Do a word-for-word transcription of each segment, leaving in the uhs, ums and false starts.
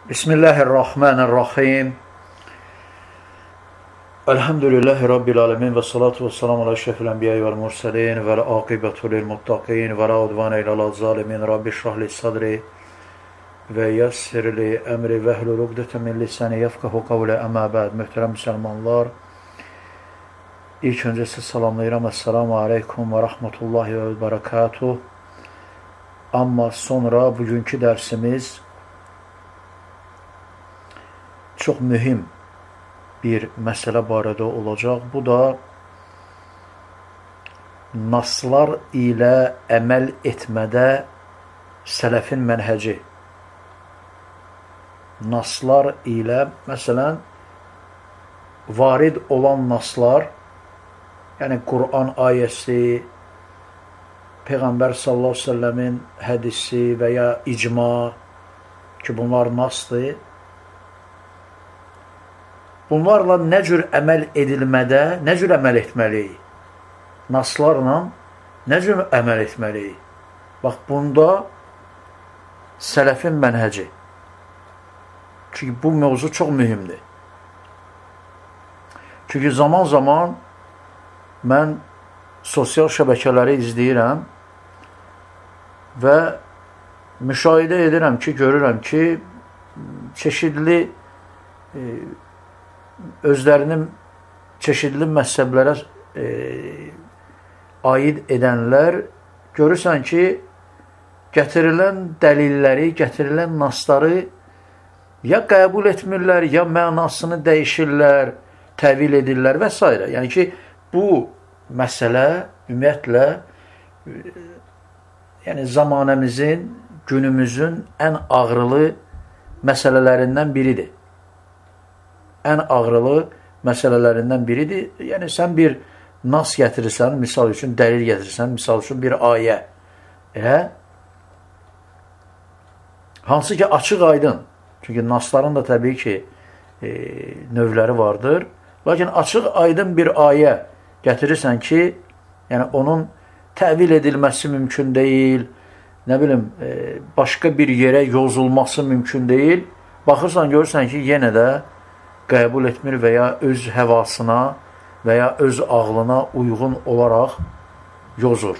Bismillahirrahmanirrahim. Elhamdülillahi Rabbil alemin ve salatu ve selamu ala eşrefil enbiya'i vel murselin ve akibetu lil muttaqin ve la udvane ilal zalimin. Rabbi şrahli sadri ve yassirli emri ve ehlul ukdeten min lisani yefkahu kavle amma ba'd. Muhterem Müslümanlar, ilk önce sizi salamlayıram. Esselamu aleykum ve rahmetullahi ve berekatuh. Amma sonra bugünkü dersimiz çox mühüm bir məsələ barədə olacaq. Bu da naslar ilə əməl etmədə sələfin mənhəci. Naslar ilə, məsələn, varid olan naslar, yəni Quran ayəsi, Peyğəmbər sallallahu əleyhi və səlləmin hədisi və ya icma ki, bunlar nasdır. Bunlarla nə cür əməl edilmədə, nə cür əməl etməliyik? Naslarla nə cür əməl etməliyik? Bax, bunda sələfin mənhəci. Çünki bu mövzu çox mühümdür. Çünki zaman zaman mən sosial şəbəkələri izləyirəm və müşahidə edirəm ki, görürəm ki, çeşidli e, özlərinin çeşidli məzhəblərə e, aid edənlər görürsən ki, gətirilən dəlilləri, gətirilən nasları ya qəbul etmirlər, ya mənasını dəyişirlər, təvil edirlər və s. Yəni ki, bu məsələ ümumiyyətlə e, yəni zamanəmizin, günümüzün ən ağrılı məsələlərindən biridir. Ən ağrılı məsələlərindən biridir. Yəni, sən bir nas gətirirsən, misal üçün dəlil gətirirsən, misal üçün bir ayə. Elə? Hansı ki, açıq aydın. Çünki nasların da təbii ki, e, növləri vardır. Lakin açıq aydın bir ayə gətirirsən ki, yəni onun təvil edilməsi mümkün deyil, nə bilim, e, başqa bir yerə yozulması mümkün deyil. Baxırsan, görürsən ki, yenə də qəbul etmir və ya öz həvasına və ya öz ağlına uyğun olaraq yozur.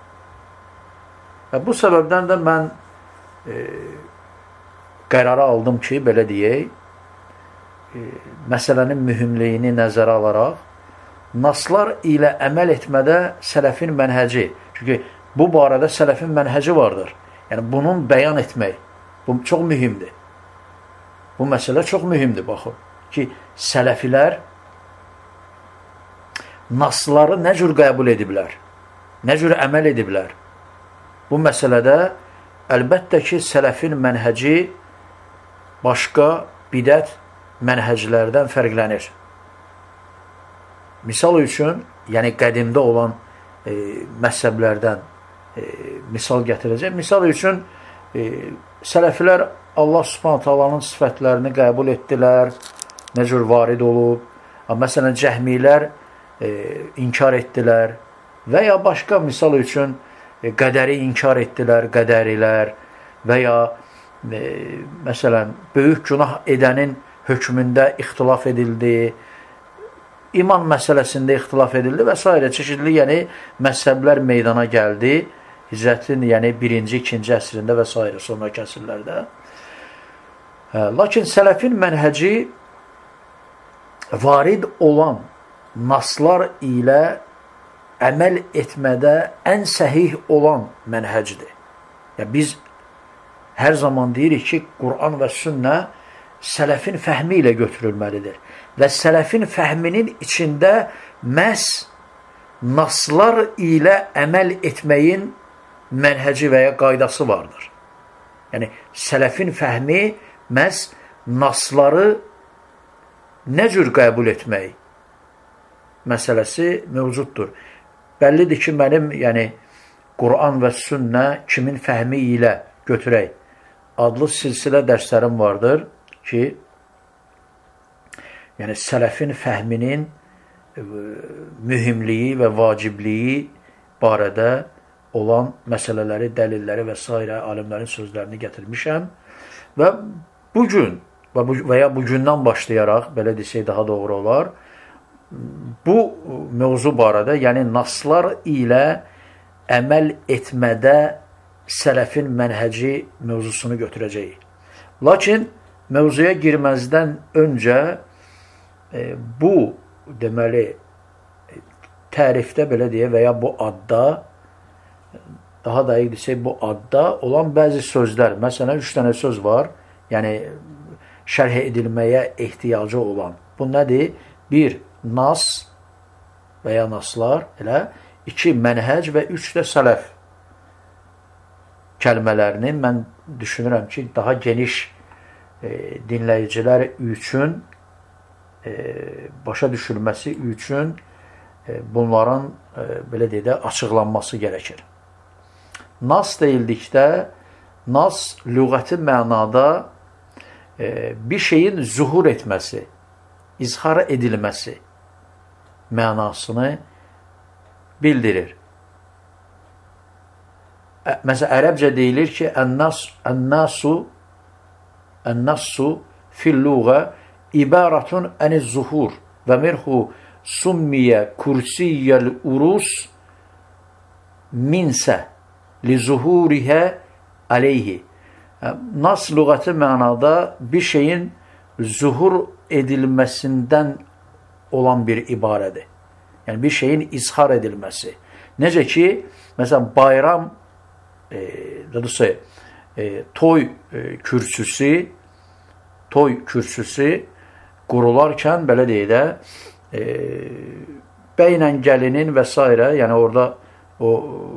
Və bu səbəbdən də mən e, qərara aldım ki, belə deyək, e, məsələnin mühümliyini nəzərə alaraq, naslar ilə əməl etmədə sələfin mənhəci, çünki bu barədə sələfin mənhəci vardır. Yəni, bunun bəyan etmək, bu çox mühümdür. Bu məsələ çox mühümdür, baxın. Ki, sələfilər nasları nə cür qəbul ediblər, nə cür əməl ediblər. Bu məsələdə əlbəttə ki, sələfin mənhəci başqa bidət mənhəclərdən fərqlənir. Misal üçün, yəni qədimdə olan e, məzhəblərdən e, misal gətirəcək. Misal üçün, e, sələfilər Allah Subhanahu taalanın sifətlərini qəbul etdilər, nə cür varid olub. Məsələn, cəhmilər e, inkar etdilər və ya başqa misal üçün e, qədəri inkar etdilər, qədərilər və ya e, məsələn, böyük günah edənin hökmündə ixtilaf edildi, iman məsələsində ixtilaf edildi və s. Çeşidli, yəni, məzhəblər meydana gəldi. Hicrətin, yəni, birinci, ikinci əsrində və s. sonraki əsrlərdə. Hə, lakin sələfin mənhəci varid olan naslar ilə əməl etmədə ən səhih olan mənhəcdir. Yəni, biz hər zaman deyirik ki, Quran və sünnə sələfin fəhmi ilə götürülməlidir. Və sələfin fəhminin içində məhz naslar ilə əməl etməyin mənhəci və ya qaydası vardır. Yəni, sələfin fəhmi məhz nasları nə cür qəbul etmək məsələsi mövcuddur. Bəllidir ki, mənim, yəni, Quran və sünnə kimin fəhmi ilə götürək adlı silsilə dərslərim vardır ki, yəni, sələfin fəhminin e, mühümliyi və vacibliyi barədə olan məsələləri, dəlilləri və s. alimlərin sözlərini gətirmişəm və bugün və, bu, və ya bugündən başlayaraq, belə desək daha doğru olar, bu mövzu barədə, yəni naslar ilə əməl etmədə sələfin mənhəci mövzusunu götürəcəyik. Lakin mövzuya girməzdən öncə e, bu deməli tərifdə belə deyə və ya bu adda, daha dəqiq desək, bu adda olan bəzi sözlər, məsələn, üç dənə söz var, yəni şərh edilməyə ehtiyacı olan. Bu nədir? Bir, nas və ya naslar, elə, iki, mənhəc və üç də sələf kəlmələrini mən düşünürəm ki, daha geniş e, dinləyicilər üçün, e, başa düşülməsi üçün e, bunların e, belə deyə də açıqlanması gərəkir. Nas deyildikdə, nas lüğəti mənada e, bir şeyin zuhur etməsi, izhar edilməsi mənasını bildirir. Məsələn, ərəbcə deyilir ki, ən-nasu ən-nasu fil-lüğə ibaratun ən-zuhur və mirhu summiyə kursiyyəl-urus minsə li-zuhurihə aleyhi. Nas lüğəti mənada bir şeyin zuhur edilməsindən olan bir ibarədir. Yəni, bir şeyin izhar edilməsi. Necə ki, məsələn, bayram e, doğrusu, e, toy e, kürsüsü toy kürsüsü qurularkən, belə deyək də, e, bəylə gəlinin və s. yəni orada o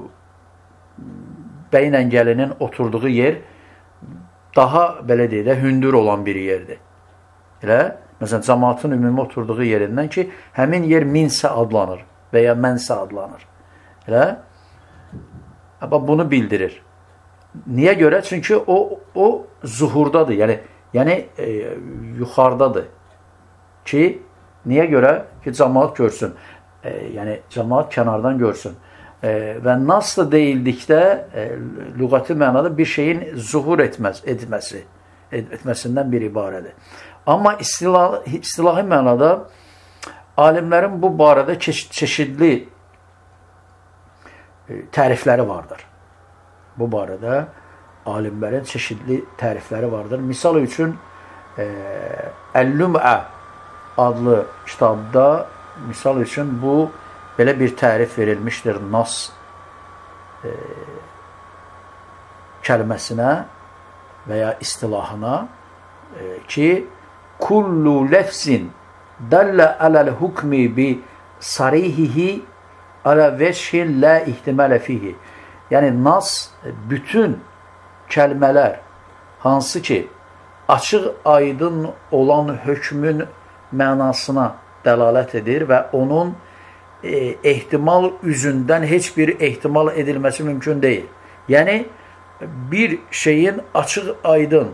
bəylə gəlinin oturduğu yer daha, belə deyək də, hündür olan bir yerdir. Elə, məsələn, cəmaatın ümumi oturduğu yerindən ki, həmin yer minsə adlanır və ya mənsə adlanır. Elə, bunu bildirir. Niyə görə? Çünki o, o zuhurdadır, yəni, yəni e, yuxarıdadır ki, niyə görə? Ki, cəmaat görsün, e, yəni cəmaat kənardan görsün. E, və nas da deyildikdə, e, lüğəti mənada bir şeyin zuhur etməz, etməsi, etməsindən bir ibarədir. Amma istilah, istilahi mənada alimlərin bu barədə çeşidli tərifləri vardır. Bu barədə alimlərin çeşidli tərifləri vardır. Misal üçün, Əl-Lüm'ə adlı kitabda, misal üçün, bu belə bir tərif verilmişdir nas e, kəlməsinə və ya istilahına e, ki, kullu lefzin dəlle aləl hukmi bi sarihihi alə veşhin lə ihtimələ fihi. Yəni, nas bütün kəlmələr hansı ki, açıq aydın olan hökmün mənasına dəlalət edir və onun e, ehtimal üzündən heç bir ehtimal edilməsi mümkün deyil. Yəni, bir şeyin açıq aydın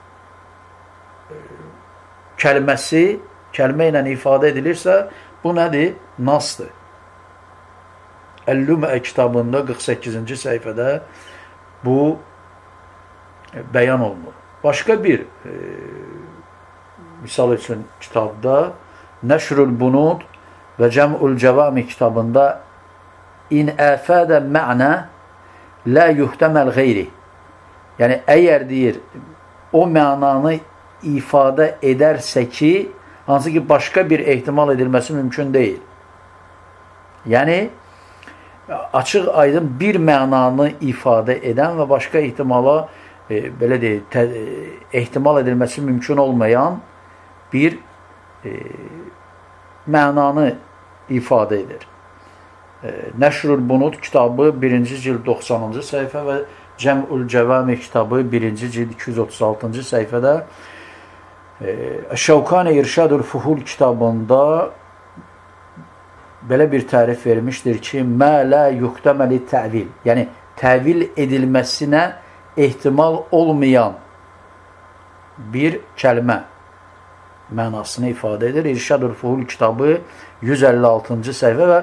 kəlməsi, kəlmə ilə ifadə edilirsə, bu nədir? Nasdır. Əl-Lüm'ə kitabında qırx səkkizinci səhifədə bu bəyan olunur. Başqa bir e, misal üçün kitabda Nəşrül Bunud və Cəm'ül Cəvami kitabında in əfədə mə'nə lə yuhtəməl qeyri. Yəni, əgər deyir, o mənanı ifadə edərsə ki, hansı ki, başqa bir ehtimal edilməsi mümkün deyil. Yəni, açıq aydın bir mənanı ifadə edən və başqa ehtimala e, belə deyil, tə, e, ehtimal edilməsi mümkün olmayan bir e, mənanı ifadə edir. E, Nəşrül Bunud kitabı birinci cild doxsanıncı səhifə və Cəm'ül Cəvami kitabı birinci cild iki yüz otuz altıncı səhifədə e, Şəvkani İrşadül Fuhul kitabında belə bir tərif vermişdir ki, mə lə yuhtəməli təvil. Yəni, təvil edilməsinə ehtimal olmayan bir kəlmə mənasını ifadə edir. İrşadül Fuhul kitabı yüz əlli altıncı səhifə və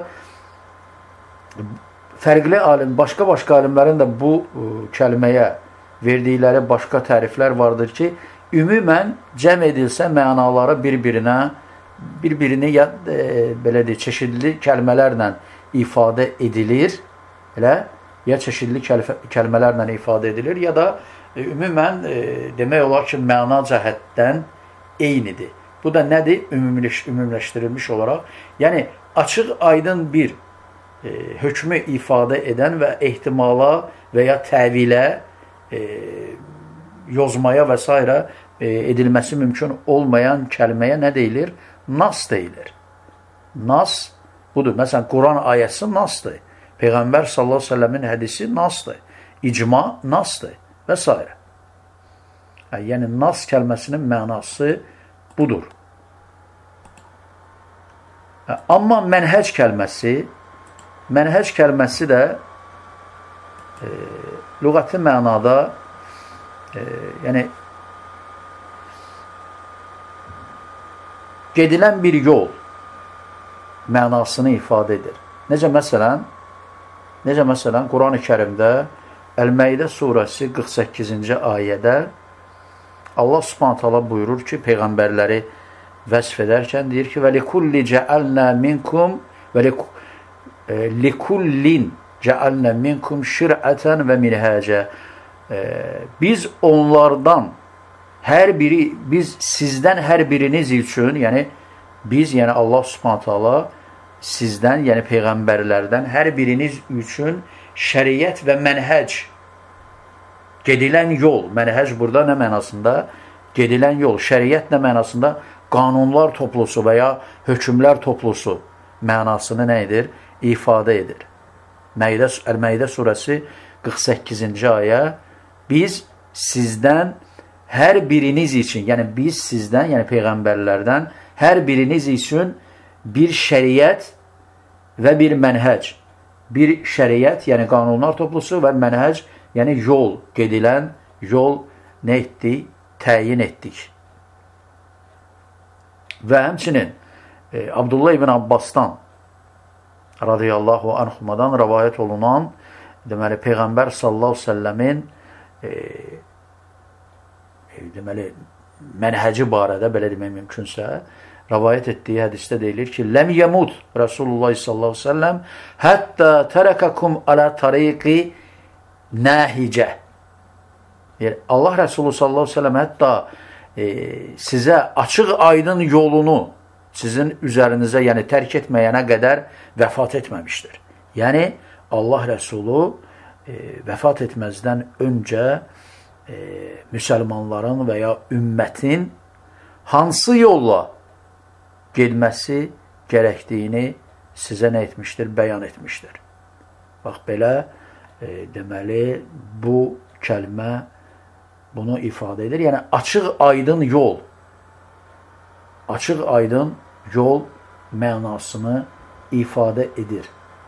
fərqli alim, başqa-başqa alimlərin də bu kəlməyə verdikləri başqa təriflər vardır ki, ümumən cəm edilsə mənaları bir-birinə bir-birini ya e, belə deyək, çeşidli kəlmələrlə ifadə edilir, elə ya çeşidli kəlmələrlə ifadə edilir, ya da e, ümumən e, demək olar ki, məna cəhətdən eynidir. Bu da nədir? Ümumiləş, ümumiləşdirilmiş olaraq, yəni açıq aydın bir e, hökmü ifadə edən və ehtimala və ya təvilə, e, yozmaya və s. E, edilməsi mümkün olmayan kəlməyə nə deyilir? Nas deyilir. Nas budur. Məsələn, Quran ayəsi nasdır. Peyğəmbər sallallahu əleyhi və səlləmin hədisi nasdır. İcma nasdır və s. Yəni, nas kəlməsinin mənası budur. Amma mənhəc kəlməsi, mənhəc kəlməsi də e, lüğəti mənada e, yəni gedilən bir yol mənasını ifadə edir. Necə məsələn, necə məsələn Quran-ı Kərimdə Əl-Məidə surəsi qırx səkkizinci ayədə Allah Subhanahu taala buyurur ki, peyğəmbərləri vəsf edərkən deyir ki, və likulli cəalnə minkum və likullin cəalnə minkum şir'ətən və minhəcə. Biz onlardan hər biri, biz sizdən hər biriniz üçün, yəni biz, yəni Allah Subhanahu taala sizdən, yəni peyğəmbərlərdən hər biriniz üçün şəriət və mənhəc, gedilən yol, mənhəc burada nə mənasında? Gedilən yol, şəriət nə mənasında? Qanunlar toplusu və ya hökmlər toplusu mənasını nə edir? İfadə edir. Əl-Məidə surəsi qırx səkkizinci ayə, biz sizdən hər biriniz üçün, yəni biz sizdən, yəni peyğəmbərlərdən hər biriniz üçün bir şəriət və bir mənhəc, bir şəriət, yəni qanunlar toplusu və mənhəc, yəni yol, gedilən yol nə etdik? Təyin etdik. Və həmçinin e, Abdullah ibn Abbasdan radiyallahu anhumadan rəvayət olunan, deməli, Peyğəmbər sallallahu əleyhi və səlləmin e, e, deməli, mənhəci barədə, belə demək mümkünsə, rəvayət etdiyi hədisdə deyilir ki, ləm yəmud Rasulullah sallallahu əleyhi və səlləm həttə tərəkəkum alə tariqi nəhicə. Yəni, Allah Rəsulü sallallahu əleyhi və səlləm hətta e, sizə açıq aydın yolunu sizin üzərinizə, yəni tərk etməyənə qədər vəfat etməmişdir. Yəni, Allah Rəsulü e, vəfat etməzdən öncə e, müsəlmanların və ya ümmətin hansı yolla gedməsi gərəkdiyini sizə nə etmişdir? Bəyan etmişdir. Bax, belə e, deməli, bu kəlmə bunu ifadə edir. Yəni, açıq aydın yol, açıq aydın yol mənasını ifadə edir.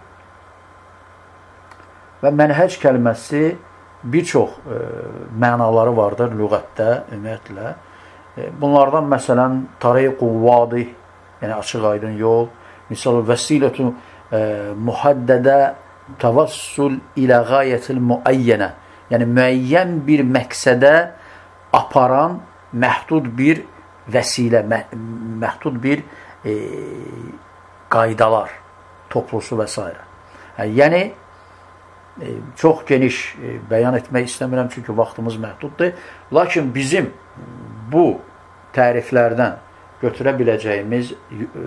Və mənhəc kəlməsi bir çox e, mənaları vardır lüğətdə, ümumiyyətlə. E, bunlardan məsələn, tariqu vadih, yəni açıq aydın yol, misal vəsilətu e, muhəddədə təvassul ilə qayətil müəyyənə, yəni müəyyən bir məqsədə aparan məhdud bir vəsilə, məhdud bir e, qaydalar toplusu və s. Yəni, e, çox geniş e, bəyan etmək istəmirəm, çünki vaxtımız məhduddur. Lakin bizim bu təriflərdən götürə biləcəyimiz e,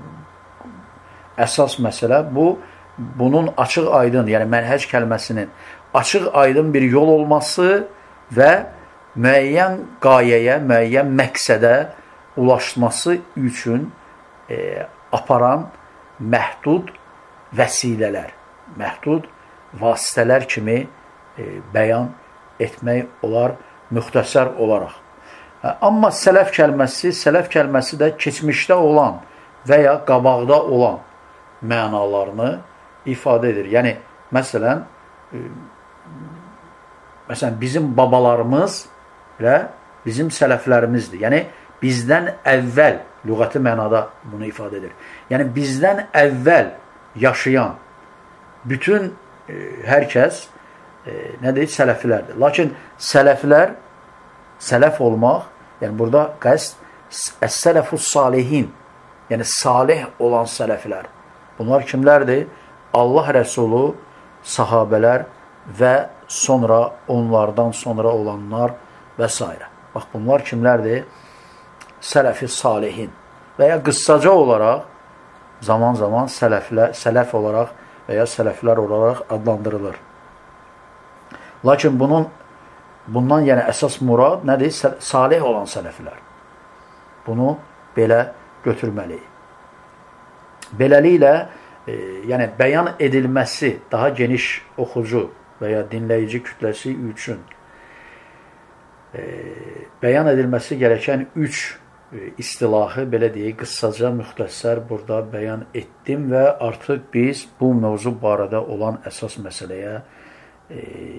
əsas məsələ bu, bunun açıq aydın, yəni mənhəc kəlməsinin açıq aydın bir yol olması və müəyyən qayəyə, müəyyən məqsədə ulaşması üçün e, aparan məhdud vəsilələr, məhdud vasitələr kimi e, bəyan etmək olar müxtəsər olaraq. Amma sələf kəlməsi, sələf kəlməsi də keçmişdə olan və ya qabaqda olan mənalarını ifadə edir. Yəni, məsələn, e, məsələn, bizim babalarımız ilə bizim sələflərimizdir. Yəni, bizdən əvvəl, lüğəti mənada bunu ifadə edir. Yəni, bizdən əvvəl yaşayan bütün e, hər kəs e, nə deyir? Sələflərdir. Lakin sələflər, sələf olmaq, Yəni burada qəsd əs-sələfus salihin, yəni salih olan sələflər. Bunlar kimlərdir? Allah Rəsulu, sahabələr və sonra onlardan sonra olanlar və s. Bax, bunlar kimlərdir? Sələfi salihin və ya qıssaca olaraq zaman zaman sələflər, sələf olaraq və ya sələflər olaraq adlandırılır. Lakin bunun bundan yəni əsas murad nədir? Salih olan sələflər. Bunu belə götürməliyik. Beləliklə, e, yəni bəyan edilməsi daha geniş oxucu və ya dinləyici kütləsi üçün e, bəyan edilməsi gerəkən üç e, istilahı, belə deyək, qıssaca, müxtəsər burada bəyan etdim və artıq biz bu mövzu barədə olan əsas məsələyə e,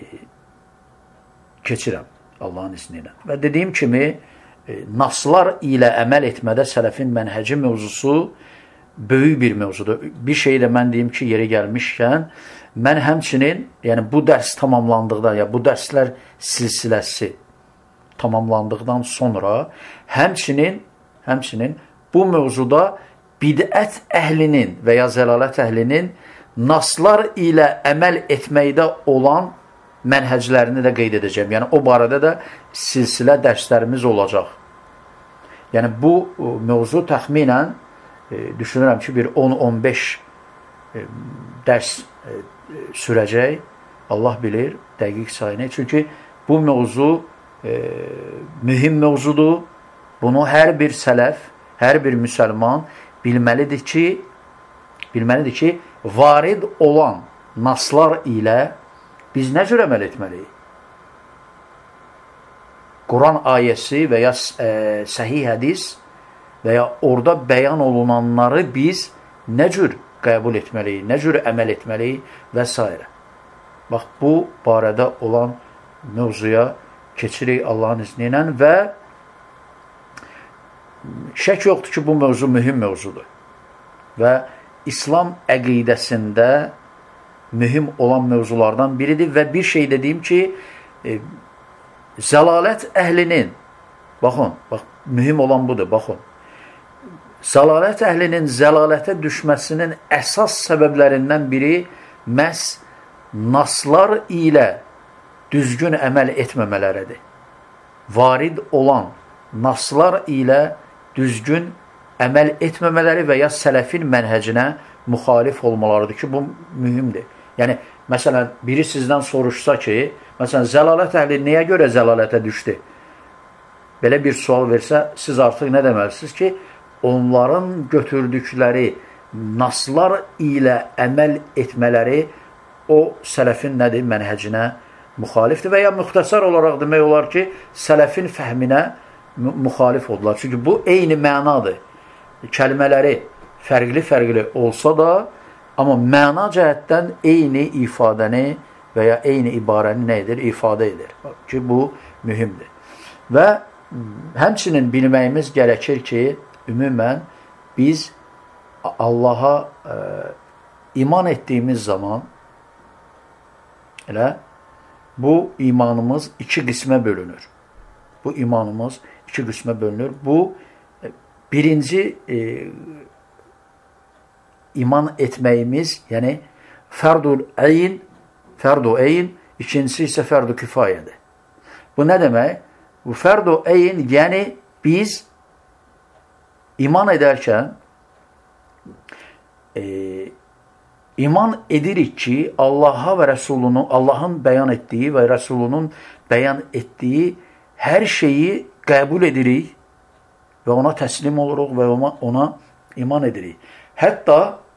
keçirəm Allahın izni ilə. Və dediyim kimi, e, naslar ilə əməl etmədə sələfin mənhəci mövzusu böyük bir mövzudur. Bir şey də mən deyim ki, yeri gəlmişkən, mən həmçinin, yəni bu dərs tamamlandıqda, ya bu dərslər silsiləsi tamamlandıqdan sonra, həmçinin, həmçinin bu mövzuda bidət əhlinin və ya zəlalət əhlinin naslar ilə əməl etməkdə olan mənhəclərini də qeyd edəcəm. Yəni, o barədə də silsilə dərslərimiz olacaq. Yəni, bu mövzu təxminən e, düşünürəm ki, bir on on beş e, dərs e, sürəcək. Allah bilir dəqiq sayını. Çünki bu mövzu e, mühüm mövzudur. Bunu hər bir sələf, hər bir müsəlman bilməlidir ki, bilməlidir ki, varid olan naslar ilə biz nə cür əməl etməliyik? Quran ayəsi və ya e, səhih hədis və ya orada bəyan olunanları biz nə cür qəbul etməliyik, nə cür əməl etməliyik və s. Bax, bu barədə olan mövzuya keçirik Allahın izni ilə və şək yoxdur ki, bu mövzu mühüm mövzudur və İslam əqidəsində mühüm olan mövzulardan biridir və bir şey dediyim ki, e, zəlalət əhlinin, baxın, bax, mühüm olan budur, baxın, zəlalət əhlinin zəlalətə düşməsinin əsas səbəblərindən biri məhz naslar ilə düzgün əməl etməmələridir. Varid olan naslar ilə düzgün əməl etməmələri və ya sələfin mənhəcinə müxalif olmalarıdır ki, bu mühümdir. Yəni, məsələn, biri sizdən soruşsa ki, məsələn, zəlalət əhli nəyə görə zəlalətə düşdü? Belə bir sual versə, siz artıq nə deməlisiniz ki, onların götürdükləri naslar ilə əməl etmələri o sələfin nədir? Mənhəcinə müxalifdir və ya müxtəsər olaraq demək olar ki, sələfin fəhminə müxalif oldular. Çünki bu eyni mənadır. Kəlmələri fərqli-fərqli olsa da, amma məna cəhətdən eyni ifadəni və ya eyni ibarəni nə edir? İfadə edir. Ki, bu mühümdür. Və həmçinin bilməyimiz gərəkir ki, ümumən biz Allaha e, iman etdiyimiz zaman elə bu imanımız iki qismə bölünür. Bu imanımız iki qismə bölünür. Bu birinci e, iman etməyimiz, yəni fərdul əyin, fərdu əyin, ikincisi isə fərdu kifayədir. Bu nə demək? Bu fərdu əyin, yəni biz iman edərkən e, iman edirik ki, Allaha və Rəsulunu, Allahın bəyan etdiyi və Rəsulunun bəyan etdiyi hər şeyi qəbul edirik və ona təslim oluruq və ona, ona iman edirik. Hətta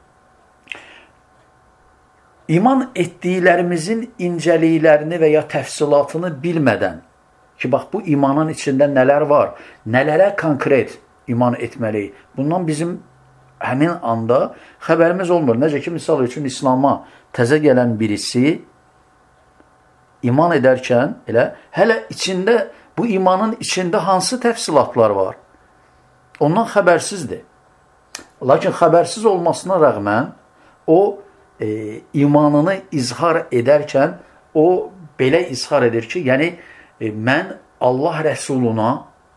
iman etdiklərimizin incəliklərini və ya təfsilatını bilmədən ki, bax, bu imanın içində nələr var, nələrə konkret iman etməliyik. Bundan bizim həmin anda xəbərimiz olmur. Necə ki, misal üçün İslama təzə gələn birisi iman edərkən elə, hələ içində, bu imanın içində hansı təfsilatlar var? Ondan xəbərsizdir. Lakin xəbərsiz olmasına rəğmən o e, imanını izhar edərkən o belə izhar edir ki, yəni e, mən Allah Rəsuluna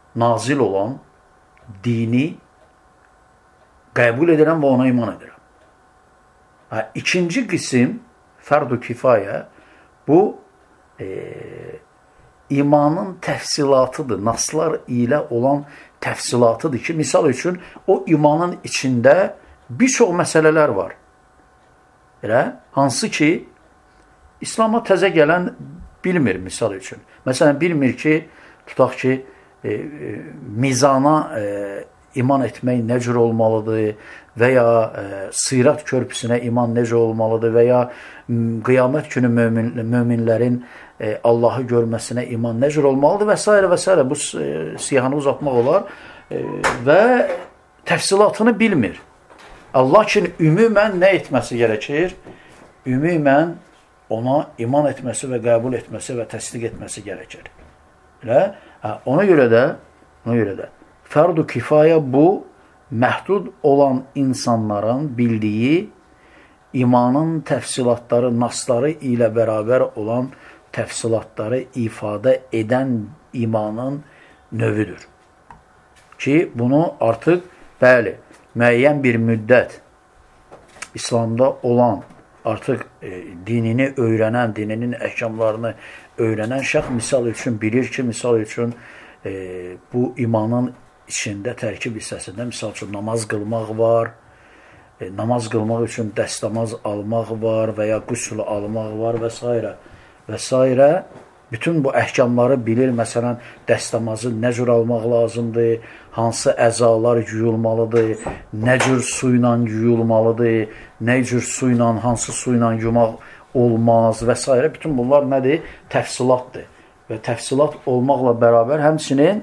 nazil olan dini qəbul edirəm və ona iman edirəm. Ha, ikinci qism, fərd-ü kifayə, bu e, imanın təfsilatıdır. Naslar ilə olan təfsilatıdır ki, misal üçün, o imanın içində bir çox məsələlər var. Elə, hansı ki, İslam'a təzə gələn bilmir, misal üçün. Məsələn, bilmir ki, tutaq ki, e, e, mizana e, iman etmək nə cür olmalıdır və ya e, Sirat körpüsünə iman necə olmalıdır və ya m, qiyamət günü mömin, möminlərin e, Allahı görməsinə iman nə cür olmalıdır və s. və s. Bu e, siyahanı uzatmaq olar e, və təfsilatını bilmir. Allah üçün ümumən nə etməsi gərəkir? Ümumən ona iman etməsi və qəbul etməsi və təsdiq etməsi gərəkir. Elə? Hə, ona görə də, ona görə də fərd-ü kifayə bu, məhdud olan insanların bildiyi imanın təfsilatları, nasları ilə bərabər olan təfsilatları ifadə edən imanın növüdür. Ki, bunu artıq, bəli, müəyyən bir müddət İslamda olan, artıq e, dinini öyrənən, dininin əhkamlarını öyrənən şəxs misal üçün bilir ki, misal üçün e, bu imanın içində tərkib hissəsində misal üçün namaz qılmaq var, e, namaz qılmaq üçün dəstəmaz almaq var və ya qüsl almaq var və s. və s. Bütün bu əhkamları bilir. Məsələn, dəstəmazı nə cür almaq lazımdır, hansı əzalar yuyulmalıdır, nə cür su ilə yuyulmalıdır, nə cür su ilə, hansı su ilə yumaq olmaz və s. Bütün bunlar nədir? Təfsilatdır. Və təfsilat olmaqla bərabər həmçinin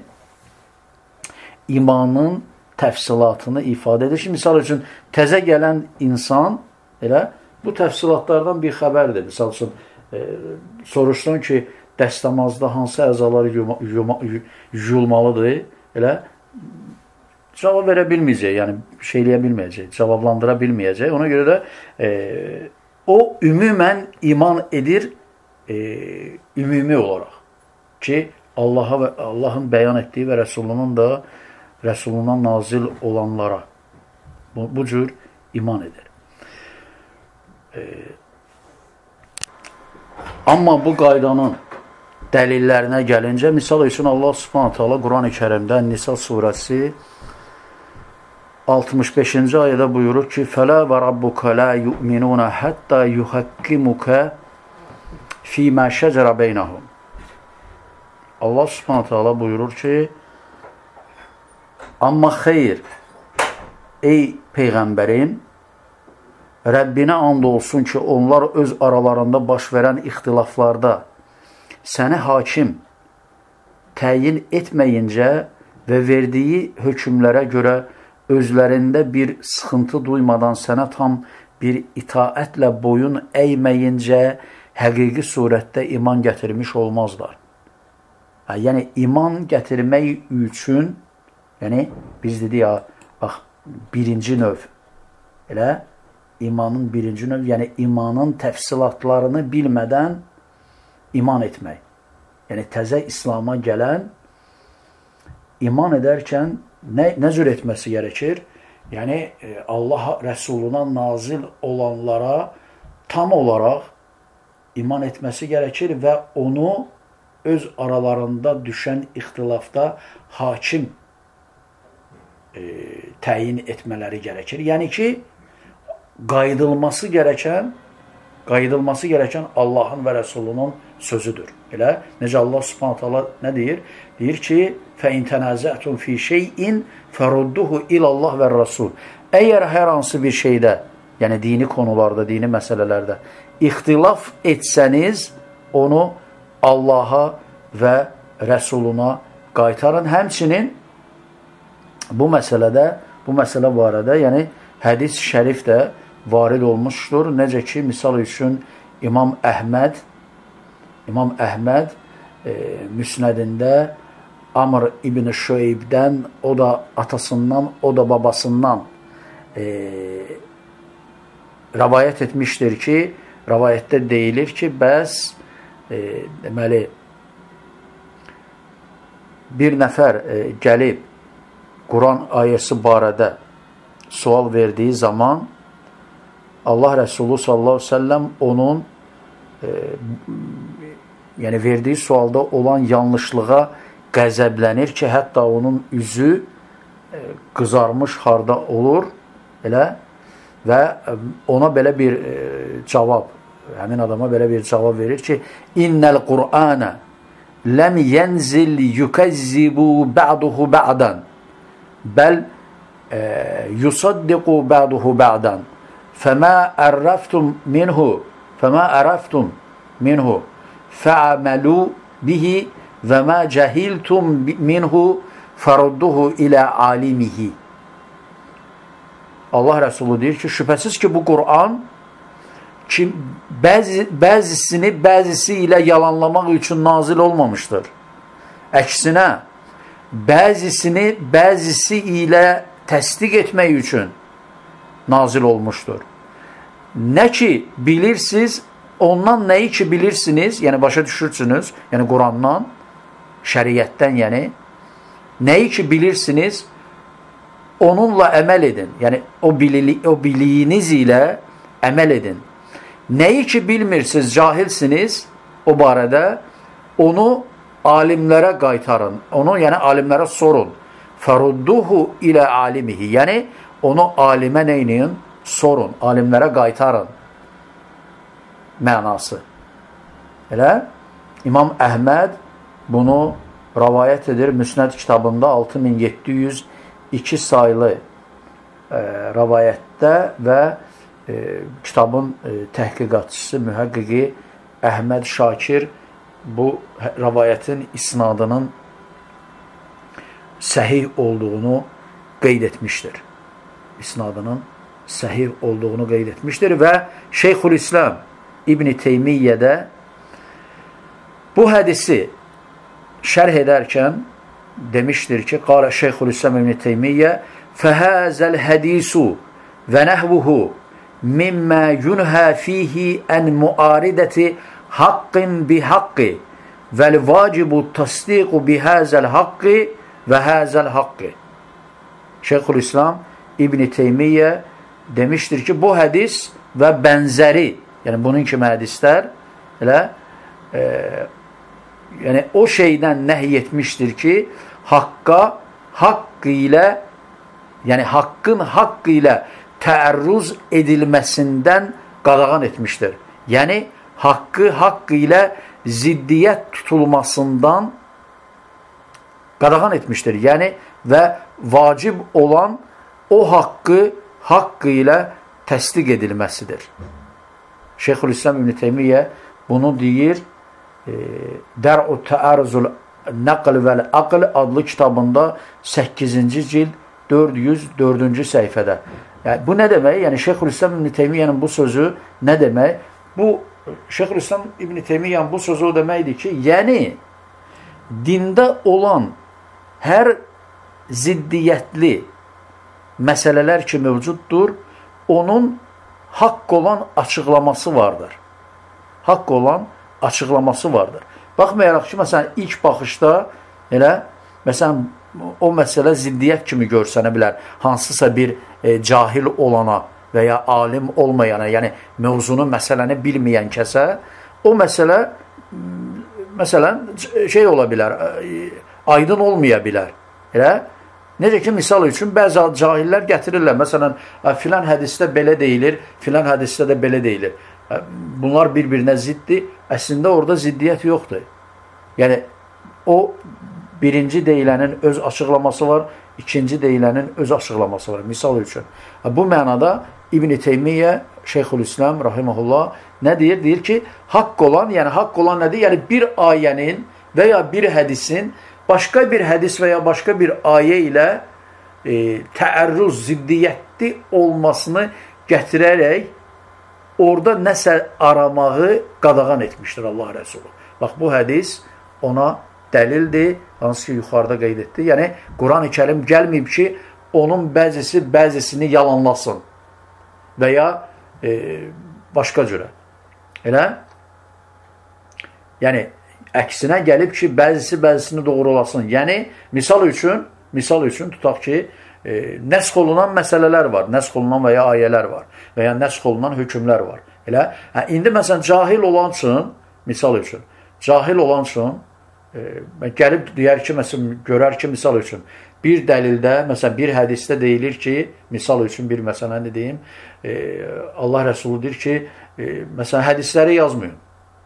imanın təfsilatını ifadə edir. Şimdi, misal üçün, təzə gələn insan elə, bu təfsilatlardan bir xəbərdir. Misal üçün, e, soruşdun ki, dəstəmazda hansı əzalar yuyulmalıdır, elə cavab verə bilməyəcək, yəni şeyləyə bilməyəcək, cavablandıra bilməyəcək. Ona görə də e, o ümumən iman edir e, ümumi olaraq ki, Allaha və Allahın bəyan etdiyi və Rəsulunun da Rəsulundan nazil olanlara bu, bu cür iman edir. E, amma bu qaydanın dəlillərinə gəlincə, misal üçün Allah Subhanahu taala Quran-ı Kərimdə Nisa surəsi altmış beşinci ayədə buyurur ki: "Fələ və rabbuka la yu'minuna hatta yuhakkimuka fi ma şəcərə beynəhum." Allah Subhanahu taala buyurur ki, amma xeyr, ey peyğəmbərim, Rəbbinə and olsun ki, onlar öz aralarında baş verən ixtilaflarda səni hakim təyin etməyincə və verdiyi hökmlərə görə özlərində bir sıxıntı duymadan sənə tam bir itaətlə boyun əyməyincə həqiqi surətdə iman gətirmiş olmazlar. Hə, yəni, iman gətirmək üçün, yəni, biz dedik ya, bax, birinci növ, elə, imanın birinci növ, yəni, imanın təfsilatlarını bilmədən iman etmək. Yəni, təzə İslama gələn iman edərkən nə, nə cür etməsi gərəkir? Yəni, Allah Rəsuluna nazil olanlara tam olaraq iman etməsi gərəkir və onu öz aralarında düşən ixtilafda hakim e, təyin etmələri gərəkir. Yəni ki, qayıdılması gərəkən qayıdılması gərəkən Allahın və Rəsulunun sözüdür. Elə, necə Allah Subhanahu taala nə deyir? Deyir ki, فَاِنْ تَنَازَعْتُمْ فِي شَيْءٍ فَرُدُّهُ اِلَى اللّٰهِ وَالرَّسُولِ Əgər hər hansı bir şeydə, yəni dini konularda, dini məsələlərdə ixtilaf etsəniz, onu Allaha və Rəsuluna qaytarın. Həmçinin bu məsələdə, bu məsələ barədə, yəni hədis şərif də varid olmuşdur. Necə ki, misal üçün İmam Əhməd İmam Əhməd e, müsnədində Amr ibn Şüeybdən, o da atasından, o da babasından e, rəvayət etmişdir ki, rəvayətdə deyilir ki, bəs e, deməli bir nəfər e, gəlib Quran ayəsi barədə sual verdiyi zaman Allah Rəsulü sallallahu əleyhi və səlləm onun e, yəni verdiyi sualda olan yanlışlığa qəzəblənir ki, hətta onun üzü e, qızarmış harda olur elə və ona belə bir e, cavab, həmin adama belə bir cavab verir ki, İnnəl Qur'anə ləm yənzil yukəzzibu ba'duhu ba'dan bəl e, yusaddiqu ba'duhu ba'dan fəmə ərrəftum minhu fəmə ərrəftum minhu fə'aməlu bihi və mə cəhiltum minhu fərudduhu ilə alimihi. Allah Rəsulü deyir ki, şübhəsiz ki, bu Qur'an ki, bəzi, bəzisini bəzisi ilə yalanlamaq üçün nazil olmamışdır. Əksinə, bəzisini bəzisi ilə təsdiq etmək üçün nazil olmuşdur. Nə ki bilirsiniz, ondan nəyi ki bilirsiniz, yəni başa düşürsünüz, yəni Qurandan, şəriətdən, yəni nəyi ki bilirsiniz, onunla əməl edin. Yəni o, bilili, o biliyiniz ilə əməl edin. Nəyi ki bilmirsiniz, cahilsiniz o barədə, onu alimlərə qaytarın. Onu, yəni alimlərə sorun. Fərudduhu ilə alimihi. Yəni onu alimə neyləyin? Sorun. Alimlərə qaytarın. Mənası. Elə İmam Əhməd bunu rəvayət edir Müsnəd kitabında altı min yeddi yüz iki sayılı e, rəvayətdə və e, kitabın e, təhqiqatçısı, mühəqqiqi Əhməd Şakir bu rəvayətin isnadının səhih olduğunu qeyd etmişdir. İsnadının səhih olduğunu qeyd etmişdir və Şeyxülislam İbn Teymiyyədə bu hədisi şərh edərkən demişdir ki, qala Şeyxülislam İbn Teymiyyə fəhəzəl hədisu və nəhvuhu mimmə yunhə fihi ən muaridəti haqqin bi haqqi vəl vacibu tasdiqu bi həzəl haqqi və həzəl haqqi. Şeyxülislam İbn Teymiyyə demişdir ki, bu hədis və bənzəri, yəni bunun kimi hədislər elə e, yəni o şeydən nəhy etmişdir ki, haqqa haqqı ilə, yəni haqqın haqqı ilə təərrüz edilməsindən qadağan etmişdir. Yəni haqqı haqqı ilə ziddiyyət tutulmasından qadağan etmişdir. Yəni və vacib olan o haqqı haqqı ilə təsdiq edilməsidir. Şeyxülislam İbn Teymiyyə bunu deyir Dər'u Təərzul Nəql vəl Aql adlı kitabında səkkizinci cild dörd yüz dördüncü səhifədə. Yəni, bu nə demək? Yəni Şeyxülislam İbn Teymiyyənin bu sözü nə demək? Bu Şeyxülislam İbn Teymiyyənin bu sözü o deməkdir ki, yəni dində olan hər ziddiyyətli məsələlər ki mövcuddur, onun haqq olan açıqlaması vardır. Haqq olan açıqlaması vardır. Baxmayaraq ki, məsələn, ilk baxışda elə, məsələn, o məsələ ziddiyyət kimi görsənə bilər. Hansısa bir e, cahil olana və ya alim olmayana, yəni mövzunu, məsələni bilməyən kəsə, o məsələ, məsələn, şey ola bilər, e, aydın olmaya bilər. Elə, necə ki, misal üçün, bəzi cahillər gətirirlər. Məsələn, filan hədisdə belə deyilir, filan hədisdə də belə deyilir. Bunlar bir-birinə ziddir. Əslində orada ziddiyyət yoxdur. Yəni, o birinci deyilənin öz açıqlaması var, ikinci deyilənin öz açıqlaması var. Misal üçün. Bu mənada İbn Teymiyyə, Şeyxülislam, rahiməhullah, nə deyir? Deyir ki, haqq olan, yəni haqq olan nədir? Yəni, bir ayənin və ya bir hədisin başqa bir hədis və ya başqa bir ayə ilə e, təərrüz, ziddiyyətli olmasını gətirərək orada nəsə aramağı qadağan etmişdir Allah Rəsulü. Bax, bu hədis ona dəlildir, hansı ki, yuxarıda qeyd etdi. Yəni, Quran-ı Kərim gəlməyib ki, onun bəzisi bəzisini yalanlasın və ya e, başqa cürə. Elə? Yəni, əksinə gəlib ki, bəzisi bəzisini doğrulasın. Yəni, misal üçün, misal üçün tutaq ki, e, nəsx olunan məsələlər var, nəsx olunan və ya ayələr var və ya nəsx olunan hökmlər var. Elə, hə, indi məsələn, cahil olan üçün, misal üçün, cahil olan üçün, e, gəlib deyər ki, məsələn, görər ki, misal üçün, bir dəlildə, məsələn, bir hədisdə deyilir ki, misal üçün bir məsələni deyim, e, Allah Rəsulü deyir ki, e, məsələn, hədisləri yazmayın.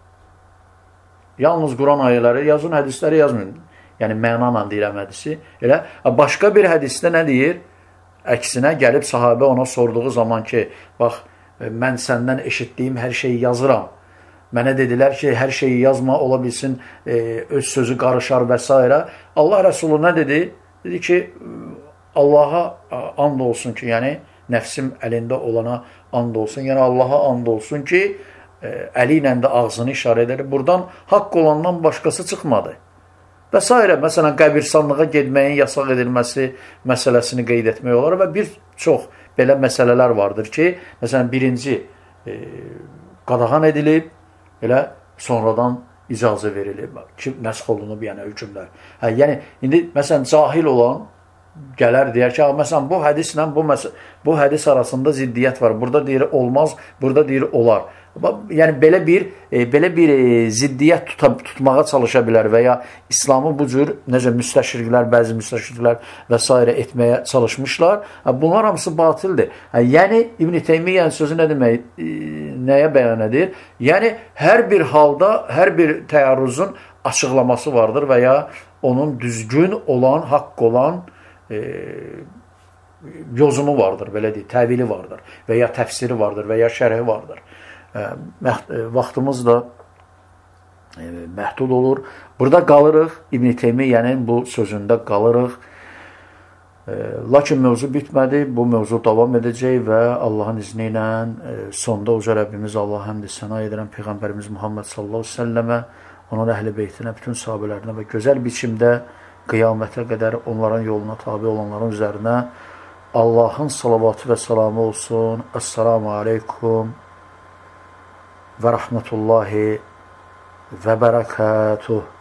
Yalnız Quran ayələri yazın, hədisləri yazmayın. Yəni, mənanla deyirəm hədisi. Elə, başqa bir hədisdə nə deyir? Əksinə gəlib sahabə ona sorduğu zaman ki, bax, mən səndən eşitdiyim hər şeyi yazıram. Mənə dedilər ki, hər şeyi yazma, ola bilsin, e, öz sözü qarışar və s. Allah Rəsulü nə dedi? Dedi ki, Allaha and olsun ki, yəni, nəfsim əlində olana and olsun. Yəni, Allaha and olsun ki, əli ilə də ağzını işarə edir. Buradan haqq olandan başqası çıxmadı. Və s. Məsələn, qəbirstanlığa gedməyin yasaq edilməsi məsələsini qeyd etmək olar və bir çox belə məsələlər vardır ki, məsələn, birinci e, qadağan edilib, elə sonradan icazə verilib ki, nəsx olunub, yəni hökmlər. Hə, yəni, indi, məsələn, cahil olan gələr, deyər ki, məsələn, bu hədislə bu, bu hədis arasında ziddiyyət var. Burada deyir, olmaz, burada deyir, olar. Yəni, belə bir, e, belə bir e, ziddiyyət tuta, tutmağa çalışa bilər və ya İslamı bu cür, necə müstəşriqlər, bəzi müstəşriqlər və s. etməyə çalışmışlar. Bunlar hamısı batildir. Yəni, İbn Teymiyyənin sözü nə demək, e, nəyə bəyan edir? Yəni, hər bir halda, hər bir təarruzun açıqlaması vardır və ya onun düzgün olan, haqq olan e, yozumu vardır, belə deyil, təvili vardır və ya təfsiri vardır və ya şərhi vardır. Vaxtımız da məhdud olur. Burada qalırıq, İbn Teymiyyənin bu sözündə qalırıq. Lakin mövzu bitmədi, bu mövzu davam edəcək və Allahın izni ilə sonda uca Rəbbimiz Allah həmd səna edirəm Peyğəmbərimiz Muhammed sallallahu əleyhi və səlləmə, onun əhl-i beytinə, bütün sahabələrinə və gözəl biçimdə qiyamətə qədər onların yoluna tabi olanların üzərinə Allahın salavatı və salamı olsun. Esselamu aleykum və rəhmətullahi və bərəkətuh.